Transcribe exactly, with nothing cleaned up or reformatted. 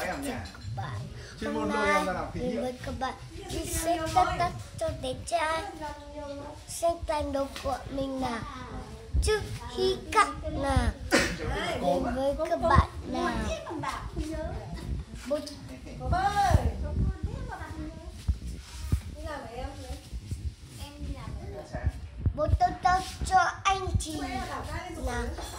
em nha. Bạn Chuyên hôm môn nuôi nay em ra làm thí mình nghiệm. với các bạn đi xếp tất tất cho bé trai. Xem tay đầu của mình là chữ hy cắt là đến với các bạn là bút bút tô tô cho anh chị là